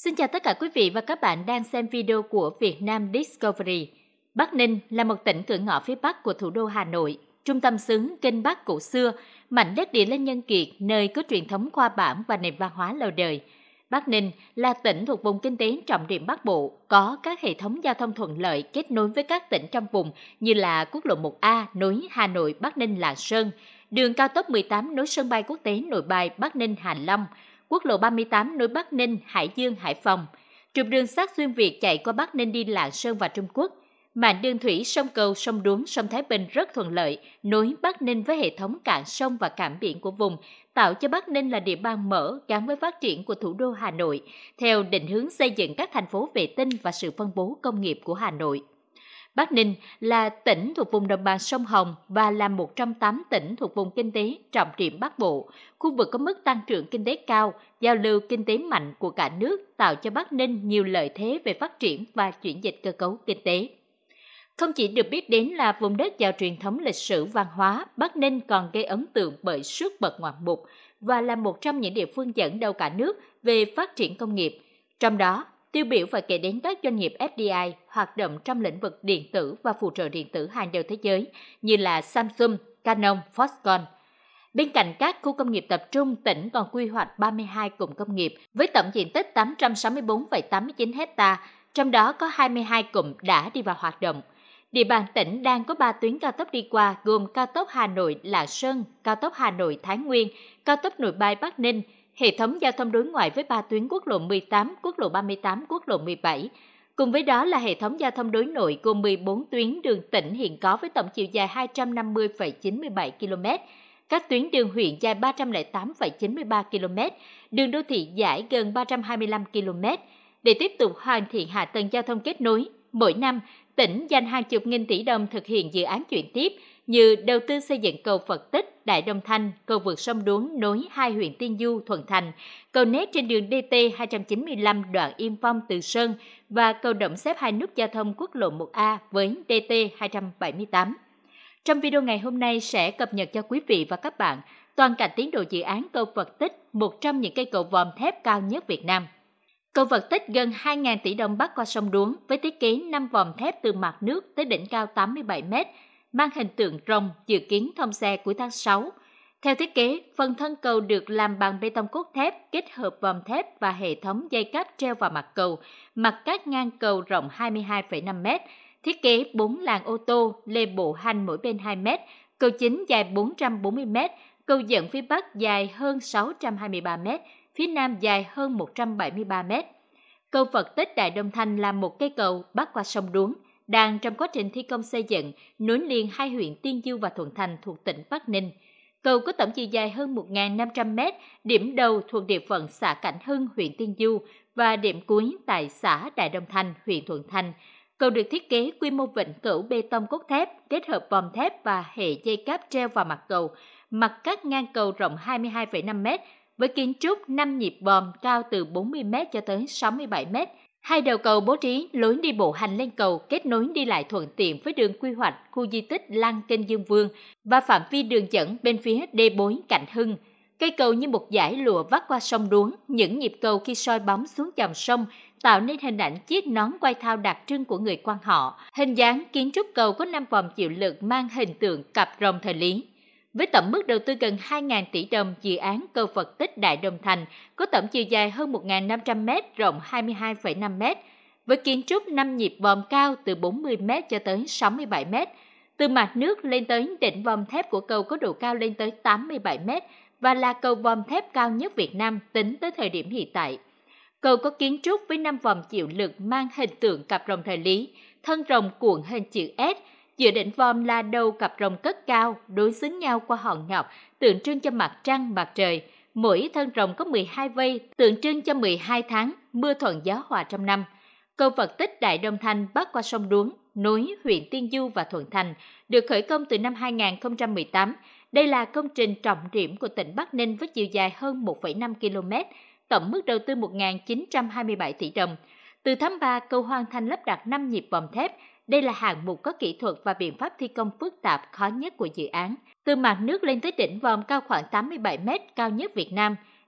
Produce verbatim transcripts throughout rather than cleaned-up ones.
Xin chào tất cả quý vị và các bạn đang xem video của Vietnam Discovery. Bắc Ninh là một tỉnh cửa ngõ phía Bắc của thủ đô Hà Nội, trung tâm xứ Kinh Bắc cổ xưa, mảnh đất địa linh nhân kiệt, nơi có truyền thống khoa bảng và nền văn hóa lâu đời. Bắc Ninh là tỉnh thuộc vùng kinh tế trọng điểm Bắc Bộ, có các hệ thống giao thông thuận lợi kết nối với các tỉnh trong vùng như là quốc lộ một A nối Hà Nội, Bắc Ninh, Lạng Sơn, đường cao tốc mười tám nối sân bay quốc tế Nội Bài, Bắc Ninh, Hạ Long, quốc lộ ba mươi tám nối Bắc Ninh, Hải Dương, Hải Phòng, trục đường sắt xuyên Việt chạy qua Bắc Ninh đi Lạng Sơn và Trung Quốc. Mạng đường thủy sông Cầu, sông Đuống, sông Thái Bình rất thuận lợi, nối Bắc Ninh với hệ thống cảng sông và cảng biển của vùng, tạo cho Bắc Ninh là địa bàn mở gắn với phát triển của thủ đô Hà Nội, theo định hướng xây dựng các thành phố vệ tinh và sự phân bố công nghiệp của Hà Nội. Bắc Ninh là tỉnh thuộc vùng đồng bằng sông Hồng và là một trong tám tỉnh thuộc vùng kinh tế trọng điểm Bắc Bộ, khu vực có mức tăng trưởng kinh tế cao, giao lưu kinh tế mạnh của cả nước, tạo cho Bắc Ninh nhiều lợi thế về phát triển và chuyển dịch cơ cấu kinh tế. Không chỉ được biết đến là vùng đất giàu truyền thống lịch sử văn hóa, Bắc Ninh còn gây ấn tượng bởi sức bật ngoạn mục và là một trong những địa phương dẫn đầu cả nước về phát triển công nghiệp. Trong đó, tiêu biểu phải kể đến các doanh nghiệp ép đê i hoạt động trong lĩnh vực điện tử và phụ trợ điện tử hàng đầu thế giới như là Samsung, Canon, Foxconn. Bên cạnh các khu công nghiệp tập trung, tỉnh còn quy hoạch ba mươi hai cụm công nghiệp với tổng diện tích tám trăm sáu mươi tư phẩy tám mươi chín ha, trong đó có hai mươi hai cụm đã đi vào hoạt động. Địa bàn tỉnh đang có ba tuyến cao tốc đi qua gồm cao tốc Hà Nội - Lạng Sơn, cao tốc Hà Nội - Thái Nguyên, cao tốc Nội Bài - Bắc Ninh, hệ thống giao thông đối ngoại với ba tuyến quốc lộ mười tám, quốc lộ ba mươi tám, quốc lộ mười bảy. Cùng với đó là hệ thống giao thông đối nội gồm mười bốn tuyến đường tỉnh hiện có với tổng chiều dài hai trăm năm mươi phẩy chín mươi bảy ki lô mét, các tuyến đường huyện dài ba trăm lẻ tám phẩy chín mươi ba ki lô mét, đường đô thị dài gần ba trăm hai mươi lăm ki lô mét. Để tiếp tục hoàn thiện hạ tầng giao thông kết nối, mỗi năm, tỉnh dành hàng chục nghìn tỷ đồng thực hiện dự án chuyển tiếp như đầu tư xây dựng cầu Phật Tích, Đại Đông Thanh, cầu vượt sông Đuống nối hai huyện Tiên Du, Thuận Thành, cầu nét trên đường đê tê hai trăm chín mươi lăm đoạn Yên Phong, Từ Sơn và cầu động xếp hai nút giao thông quốc lộ một A với đê tê hai trăm bảy mươi tám. Trong video ngày hôm nay sẽ cập nhật cho quý vị và các bạn toàn cảnh tiến độ dự án cầu Phật Tích, một trong những cây cầu vòm thép cao nhất Việt Nam. Cầu Phật Tích gần hai nghìn tỷ đồng bắc qua sông Đuống với thiết kế năm vòm thép từ mặt nước tới đỉnh cao tám mươi bảy mét, mang hình tượng rồng, dự kiến thông xe cuối tháng sáu. Theo thiết kế, phần thân cầu được làm bằng bê tông cốt thép kết hợp vòm thép và hệ thống dây cáp treo vào mặt cầu, mặt cắt ngang cầu rộng hai mươi hai phẩy năm mét, thiết kế bốn làn ô tô, lề bộ hành mỗi bên hai mét, cầu chính dài bốn trăm bốn mươi mét, cầu dẫn phía Bắc dài hơn sáu trăm hai mươi ba mét, phía Nam dài hơn một trăm bảy mươi ba mét. Cầu Phật Tích Đại Đông Thanh là một cây cầu bắc qua sông Đuống, đang trong quá trình thi công xây dựng, nối liền hai huyện Tiên Du và Thuận Thành thuộc tỉnh Bắc Ninh. Cầu có tổng chiều dài hơn một nghìn năm trăm mét, điểm đầu thuộc địa phận xã Cảnh Hưng, huyện Tiên Du và điểm cuối tại xã Đại Đông Thanh, huyện Thuận Thành. Cầu được thiết kế quy mô vịnh cẩu bê tông cốt thép, kết hợp vòm thép và hệ dây cáp treo vào mặt cầu, mặt cắt ngang cầu rộng hai mươi hai phẩy năm mét, với kiến trúc năm nhịp vòm cao từ bốn mươi mét cho tới sáu mươi bảy mét. Hai đầu cầu bố trí lối đi bộ hành lên cầu kết nối đi lại thuận tiện với đường quy hoạch khu di tích Lăng Kênh Dương Vương và phạm vi đường dẫn bên phía đê bối Cảnh Hưng. Cây cầu như một dải lụa vắt qua sông Đuống, những nhịp cầu khi soi bóng xuống dòng sông tạo nên hình ảnh chiếc nón quai thao đặc trưng của người quan họ. Hình dáng kiến trúc cầu có năm vòm chịu lực mang hình tượng cặp rồng thời Lý. Với tổng mức đầu tư gần hai nghìn tỷ đồng, dự án cầu Phật Tích Đại Đông Thành có tổng chiều dài hơn một nghìn năm trăm mét, rộng hai mươi hai phẩy năm mét, với kiến trúc năm nhịp vòm cao từ bốn mươi mét cho tới sáu mươi bảy mét. Từ mặt nước lên tới đỉnh vòm thép của cầu có độ cao lên tới tám mươi bảy mét và là cầu vòm thép cao nhất Việt Nam tính tới thời điểm hiện tại. Cầu có kiến trúc với năm vòm chịu lực mang hình tượng cặp rồng thời Lý, thân rồng cuộn hình chữ S. Giữa đỉnh vòm là đầu cặp rồng cất cao, đối xứng nhau qua hòn ngọc, tượng trưng cho mặt trăng, mặt trời. Mỗi thân rồng có mười hai vây, tượng trưng cho mười hai tháng, mưa thuận gió hòa trong năm. Cầu Phật Tích Đại Đông Thanh bắc qua sông Đuống, nối huyện Tiên Du và Thuận Thành, được khởi công từ năm hai nghìn không trăm mười tám. Đây là công trình trọng điểm của tỉnh Bắc Ninh với chiều dài hơn một phẩy năm ki lô mét, tổng mức đầu tư một nghìn chín trăm hai mươi bảy tỷ đồng. Từ tháng ba, cầu hoàn thành lắp đặt năm nhịp vòm thép. Đây là hạng mục có kỹ thuật và biện pháp thi công phức tạp khó nhất của dự án. Từ mặt nước lên tới đỉnh vòm cao khoảng tám mươi bảy mét, cao nhất Việt Nam.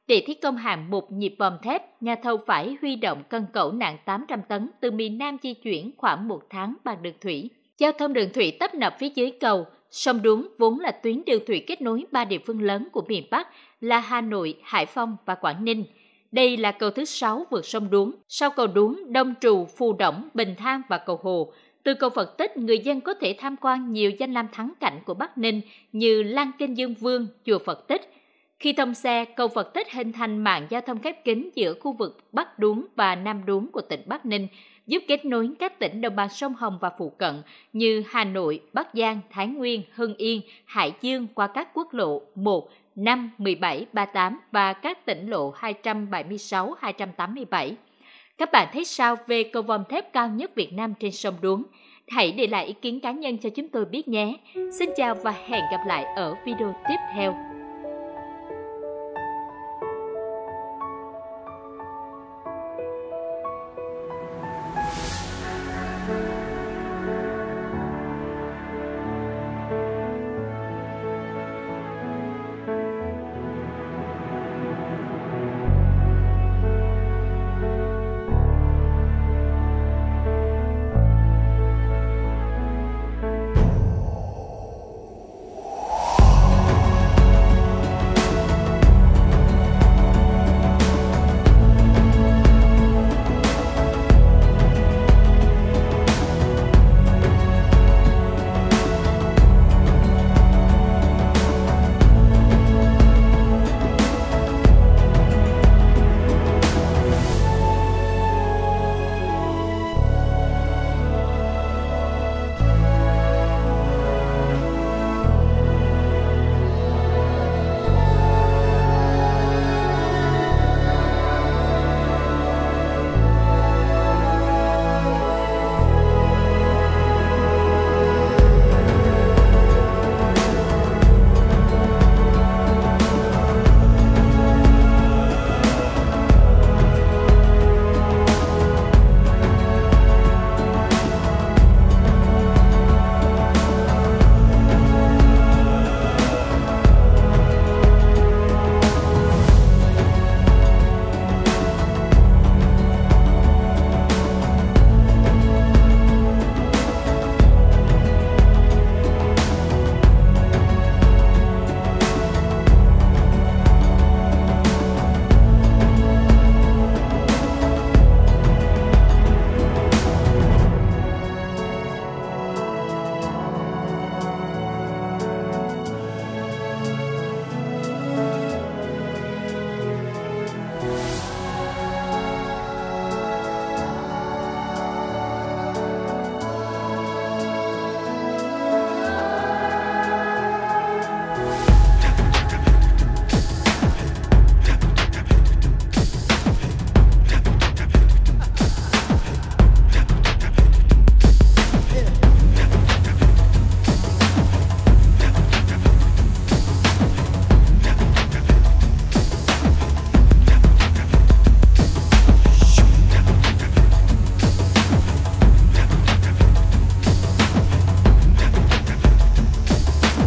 Để thi công hạng mục nhịp vòm thép, nhà thầu phải huy động cân cẩu nặng tám trăm tấn từ miền Nam di chuyển khoảng một tháng bằng đường thủy. Giao thông đường thủy tấp nập phía dưới cầu. Sông Đuống vốn là tuyến đường thủy kết nối ba địa phương lớn của miền Bắc là Hà Nội, Hải Phòng và Quảng Ninh. Đây là cầu thứ sáu vượt sông Đuống. Sau cầu Đuống, Đông Trù, Phù Đổng, Bình Thang và cầu Hồ. Từ cầu Phật Tích, người dân có thể tham quan nhiều danh lam thắng cảnh của Bắc Ninh như Lăng Kinh Dương Vương, chùa Phật Tích. Khi thông xe, cầu Phật Tích hình thành mạng giao thông khép kín giữa khu vực Bắc Đuống và Nam Đuống của tỉnh Bắc Ninh, giúp kết nối các tỉnh đồng bằng sông Hồng và phụ cận như Hà Nội, Bắc Giang, Thái Nguyên, Hưng Yên, Hải Dương qua các quốc lộ một, năm, mười bảy, ba mươi tám và các tỉnh lộ hai trăm bảy mươi sáu, hai trăm tám mươi bảy. Các bạn thấy sao về cầu vòm thép cao nhất Việt Nam trên sông Đuống? Hãy để lại ý kiến cá nhân cho chúng tôi biết nhé. Xin chào và hẹn gặp lại ở video tiếp theo.